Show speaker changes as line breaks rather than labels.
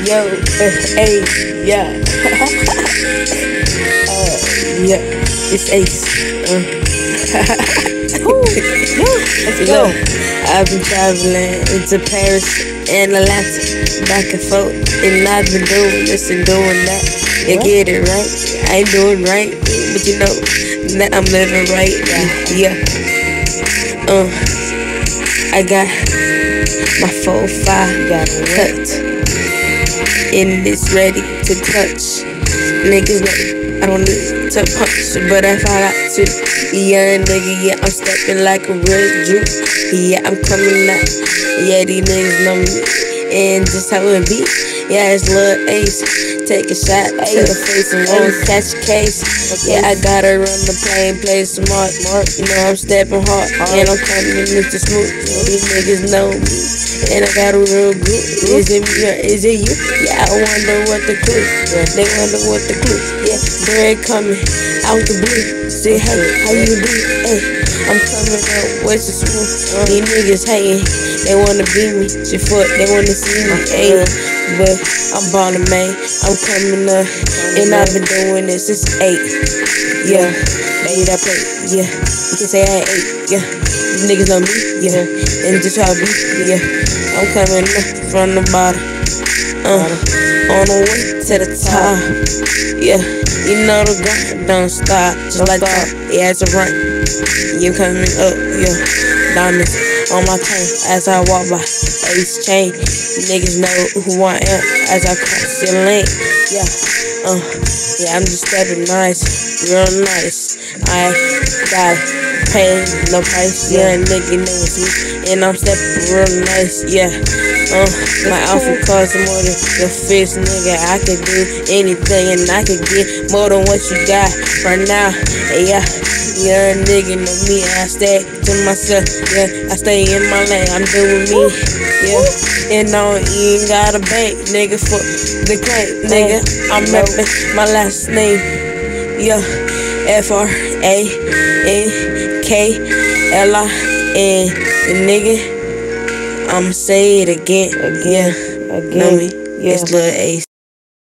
yo, hey, yeah. Yeah, it's Ace.
Let's go.
Look, I've been traveling into Paris and Atlanta, back and forth, and I've been doing this and doing that. You get it right? I ain't doing right, but you know that I'm living right. Yeah. I got my 4-5 cut, and it's ready to touch. Niggas know I don't need to punch, but if I got to, yeah, nigga, yeah, I'm stepping like a real Jew. Yeah, I'm coming out. Yeah, these niggas know me, and just how it be. Yeah, it's Lil Ace. Take a shot to the face and won't catch a case. Yeah, I gotta run the plane, play smart. You know I'm stepping hard, and I'm coming in Mr. Smooth. These niggas know me, and I got a real group. Is it me or is it you? Yeah, I wonder what the clue. They wonder what the clue. Yeah, bread coming out the blue. Say hey, how you do? Hey, I'm coming up with the smooth. These niggas hating, they wanna be me. Shit fuck, they wanna see me. Hey, but I'm ballin', man. I'm coming up, and I've been doing this since 8. Yeah, made that play. Yeah, you can say I ain't 8. Yeah, these niggas know me. Yeah, and just try to be. Yeah, I'm coming up from the bottom. On the way to the top. Yeah, you know the grind don't stop. Just like that, yeah, it's a run. You coming up, yeah. Diamonds on my chain as I walk by. Ace chain, niggas know who I am as I cross the lane. Yeah, yeah, I'm just stepping nice, real nice. I gotta pay no price. Yeah, nigga know it's me, and I'm stepping real nice. Yeah. My outfit costs more than your fist, nigga. I can do anything and I can get more than what you got right now. Yeah, nigga know me. I stay to myself. Yeah, I stay in my lane. I'm doing me. Yeah, and no, you ain't got a bank, nigga, for the crank, nigga. I'm reppin' my last name. Yeah, FRANKLIN, nigga. I'ma say it again. Know me? It's Lil Ace.